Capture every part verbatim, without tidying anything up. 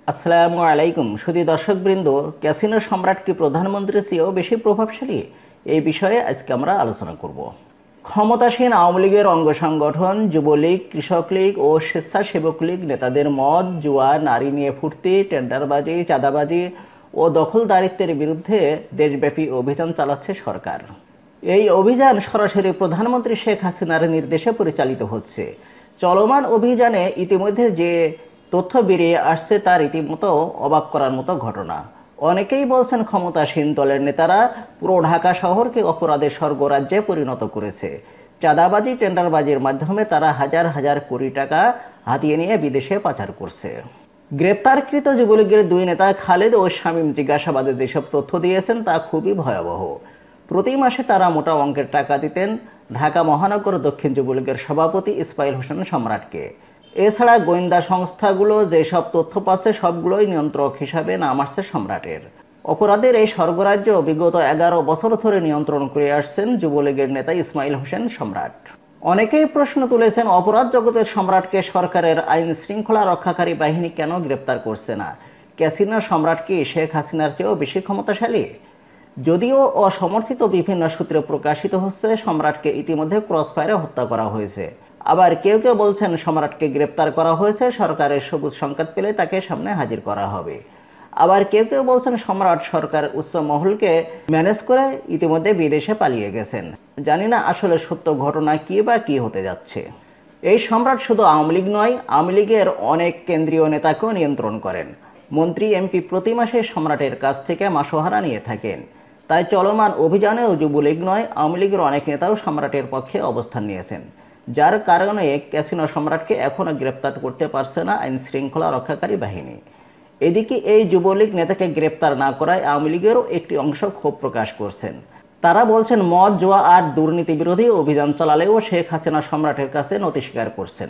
আসসালামু আলাইকুম সুধী দর্শকবৃন্দ, ক্যাসিনো সম্রাট কি প্রধানমন্ত্রীর চেয়েও বেশি প্রভাবশালী? এই বিষয়ে আজকে আমরা আলোচনা করব। ক্ষমতাসীন আওয়ামী লীগের অঙ্গ সংগঠন যুবলীগ, কৃষক লীগ ও স্বেচ্ছাসেবক লীগ নেতাদের মদ, জুয়া, নারী নিয়ে ফুর্তি, টেন্ডারবাজি, চাঁদাবাজি ও দখলদারিত্বের বিরুদ্ধে দেশব্যাপী অভিযান চালাচ্ছে সরকার। এই অভিযান সরাসরি প্রধানমন্ত্রী শেখ হাসিনার নির্দেশে পরিচালিত হচ্ছে। চলমান অভিযানে ইতিমধ্যে যে তথ্য বেরিয়ে আসছে তা রীতিমতো অবাক করার মতো ঘটনা। অনেকেই বলছেন ক্ষমতাসীন দলের নেতারা পুরো ঢাকা শহরকে অপরাধের স্বর্গরাজ্যে পরিণত করেছে। চাঁদাবাজি, টেন্ডারবাজির মাধ্যমে তারা হাজার হাজার কোটি টাকা হাতিয়ে নিয়ে বিদেশে পাচার করছে। গ্রেপ্তারকৃত যুবলীগের দুই নেতা খালেদ ও শামীম জিজ্ঞাসাবাদে যেসব তথ্য দিয়েছেন তা খুবই ভয়াবহ। প্রতি মাসে তারা মোটা অঙ্কের টাকা দিতেন ঢাকা মহানগর দক্ষিণ যুবলীগের সভাপতি ইসমাইল হোসেন সম্রাটকে। এছাড়া গোয়েন্দা সংস্থাগুলো যেসব তথ্য পাচ্ছে সবগুলোই নিয়ন্ত্রক হিসাবে নাম আসছে সম্রাটের। অপরাধের এই স্বর্গরাজ্য বিগত এগারো বছর ধরে নিয়ন্ত্রণ করে আসছেন যুবলীগের নেতা ইসমাইল হোসেন সম্রাট। অনেকেই প্রশ্ন তুলেছেন, অপরাধ জগতের সম্রাটকে সরকারের আইন শৃঙ্খলা রক্ষাকারী বাহিনী কেন গ্রেপ্তার করছে না? ক্যাসিনো সম্রাট কি শেখ হাসিনার চেয়েও বেশি ক্ষমতাশালী? যদিও অসমর্থিত বিভিন্ন সূত্রে প্রকাশিত হচ্ছে সম্রাটকে ইতিমধ্যে ক্রসফায়ারে হত্যা করা হয়েছে। আবার কেউ কেউ বলছেন সম্রাটকে গ্রেপ্তার করা হয়েছে, সরকারের সবুজ সংকেত পেলে তাকে সামনে হাজির করা হবে। আবার কেউ কেউ বলছেন সম্রাট সরকার উচ্চ মহলকে ম্যানেজ করে ইতিমধ্যে বিদেশে পালিয়ে গেছেন। জানি না আসলে সত্য ঘটনা কি বা কি হতে যাচ্ছে। এই সম্রাট শুধু আওয়ামী লীগ নয়, আওয়ামী লীগের অনেক কেন্দ্রীয় নেতাকেও নিয়ন্ত্রণ করেন। মন্ত্রী, এমপি প্রতি মাসে সম্রাটের কাছ থেকে মাসোহারা নিয়ে থাকেন। তাই চলমান অভিযানেও যুবলীগ নয়, আওয়ামী লীগের অনেক নেতাও সম্রাটের পক্ষে অবস্থান নিয়েছেন, যার কারণে ক্যাসিনো সম্রাটকে এখনও গ্রেপ্তার করতে পারছে না আইন শৃঙ্খলা রক্ষাকারী বাহিনী। এদিকে এই যুবলীগ নেতাকে গ্রেপ্তার না করায় আওয়ামী লীগেরও একটি অংশ ক্ষোভ প্রকাশ করছেন। তারা বলছেন মদ, জুয়া আর দুর্নীতি বিরোধী অভিযান চালালেও শেখ হাসিনা সম্রাটের কাছে নতি স্বীকার করছেন।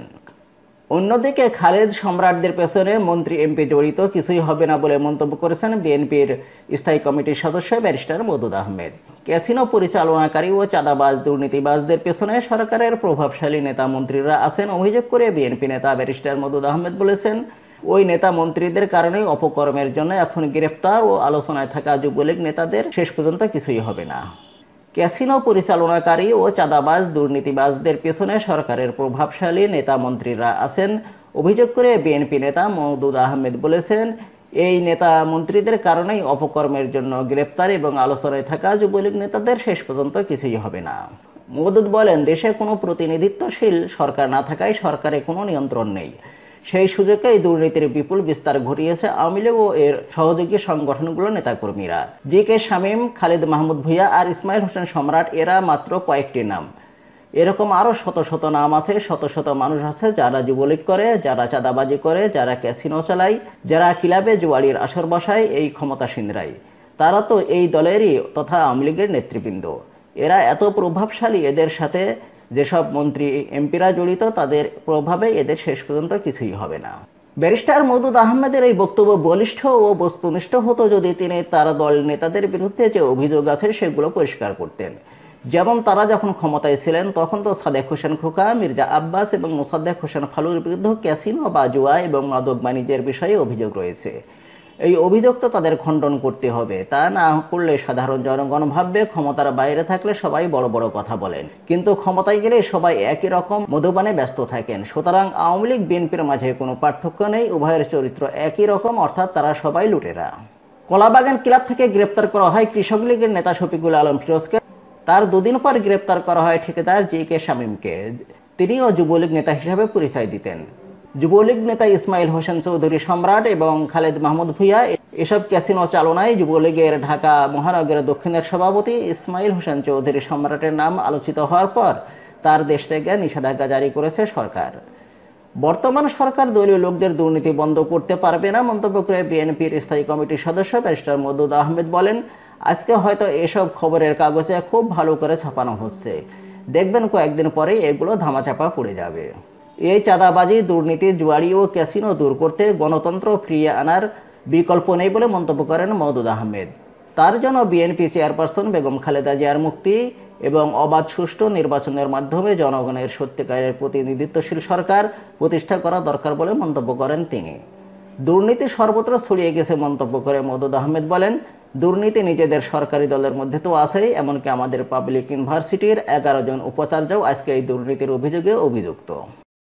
অন্যদিকে খালেদ সম্রাটদের পেছনে মন্ত্রী, এমপি জড়িত, কিছুই হবে না বলে মন্তব্য করেছেন বিএনপির স্থায়ী কমিটির সদস্য ব্যারিস্টার মওদুদ আহমেদ। ক্যাসিনো পরিচালনাকারী ও চাঁদাবাজ, দুর্নীতিবাজদের পেছনে সরকারের প্রভাবশালী নেতা মন্ত্রীরা আছেন অভিযোগ করে বিএনপি নেতা ব্যারিস্টার মওদুদ আহমেদ বলেছেন, ওই নেতা মন্ত্রীদের কারণেই অপকর্মের জন্য এখন গ্রেপ্তার ও আলোচনায় থাকা যুবলীগ নেতাদের শেষ পর্যন্ত কিছুই হবে না। ক্যাসিনো পরিচালনাকারী ও চাঁদাবাজ, দুর্নীতিবাজদের পেছনে সরকারের প্রভাবশালী নেতা মন্ত্রীরা আছেন অভিযোগ করে বিএনপি নেতা মওদুদ আহমেদ বলেছেন, এই নেতা মন্ত্রীদের কারণেই অপকর্মের জন্য গ্রেপ্তার এবং আলোচনায় থাকা যুবলীগ নেতাদের শেষ পর্যন্ত কিছুই হবে না। মওদুদ বলেন, দেশে কোনো প্রতিনিধিত্বশীল সরকার না থাকায় সরকারে কোনো নিয়ন্ত্রণ নেই। সেই সুযোগে এই দুর্নীতির বিপুল বিস্তার ঘটিয়েছে আওয়ামী লীগ ও এর সহযোগী সংগঠনগুলোর নেতাকর্মীরা। জি কে শামীম, খালেদ মাহমুদ ভূঁইয়া আর ইসমাইল হোসেন সম্রাট এরা মাত্র কয়েকটি নাম। এরকম আরও শত শত নাম আছে, শত শত মানুষ আছে যারা যুবলীগ করে, যারা চাঁদাবাজি করে, যারা ক্যাসিনো চালায়, যারা ক্লাবে জুয়াড়ির আসর বসায়। এই ক্ষমতাসীনরাই, তারা তো এই দলেরই তথা আওয়ামী লীগের নেতৃবৃন্দ। এরা এত প্রভাবশালী, এদের সাথে যেসব মন্ত্রী, এমপিরা জড়িত, তাদের প্রভাবে এদের শেষ পর্যন্ত কিছুই হবে না। ব্যারিস্টার মওদুদ আহমেদের এই বক্তব্য বলিষ্ঠ ও বস্তুনিষ্ঠ হতো যদি তিনি তার দল নেতাদের বিরুদ্ধে যে অভিযোগ আছে সেগুলো পরিষ্কার করতেন। যেমন তারা যখন ক্ষমতায় ছিলেন তখন তো সাদেক হোসেন খোকা, মির্জা আব্বাস এবং মোসাদ্দেক হোসেন ফালুর বিরুদ্ধে ক্যাসিনো বা জুয়া এবং মাদক বাণিজ্যের বিষয়ে অভিযোগ রয়েছে। এই অভিযোগ তো তাদের খণ্ডন করতে হবে। তা না করলে সাধারণ জনগণ ভাববে ক্ষমতার বাইরে থাকলে সবাই বড় বড় কথা বলেন, কিন্তু ক্ষমতায় গেলে সবাই একই রকম মধুপানে ব্যস্ত থাকেন। সুতরাং আওয়ামী লীগ বিএনপির মাঝে কোনো পার্থক্য নেই, উভয়ের চরিত্র একই রকম, অর্থাৎ তারা সবাই লুটেরা। কলাবাগান ক্লাব থেকে গ্রেপ্তার করা হয় কৃষক লীগের নেতা শফিকুল আলম ফিরোজকে। তার দুদিন পর গ্রেপ্তার করা হয় ঠিকাদার জি কে শামীমকে। তিনিও যুবলীগ নেতা হিসাবে পরিচয় দিতেন। যুবলীগ নেতা ইসমাইল হোসেন চৌধুরী সম্রাট এবং খালেদ মাহমুদ ভূঁইয়া এসব ক্যাসিনো চালনায় যুবলীগের ঢাকা মহানগর দক্ষিণের সভাপতি ইসমাইল হোসেন চৌধুরী সম্রাটের নাম আলোচিত হওয়ার পর তার দেশ থেকে নিষেধাজ্ঞা জারি করেছে সরকার। বর্তমান সরকার দলীয় লোকদের দুর্নীতি বন্ধ করতে পারবে না মন্তব্য করে বিএনপির স্থায়ী কমিটির সদস্য ব্যারিস্টার মওদুদ আহমেদ বলেন, আজকে হয়তো এসব খবরের কাগজে খুব ভালো করে ছাপানো হচ্ছে, দেখবেন কয়েকদিন পরেই এগুলো ধামাচাপা পড়ে যাবে। এই চাঁদাবাজি, দুর্নীতি, জুয়াড়ি ও ক্যাসিনো দূর করতে গণতন্ত্র ফিরিয়ে আনার বিকল্প নেই বলে মন্তব্য করেন মওদুদ আহমেদ। তার জন্য বিএনপি চেয়ারপারসন বেগম খালেদা জিয়ার মুক্তি এবং অবাধ সুষ্ঠু নির্বাচনের মাধ্যমে জনগণের সত্যিকারের প্রতিনিধিত্বশীল সরকার প্রতিষ্ঠা করা দরকার বলে মন্তব্য করেন তিনি। দুর্নীতি সর্বত্র ছড়িয়ে গেছে মন্তব্য করে মওদুদ আহমেদ বলেন, দুর্নীতি নিজেদের সরকারি দলের মধ্যে তো আছেই, এমনকি আমাদের পাবলিক ইউনিভার্সিটির এগারো জন উপাচার্যও আজকে এই দুর্নীতির অভিযোগে অভিযুক্ত।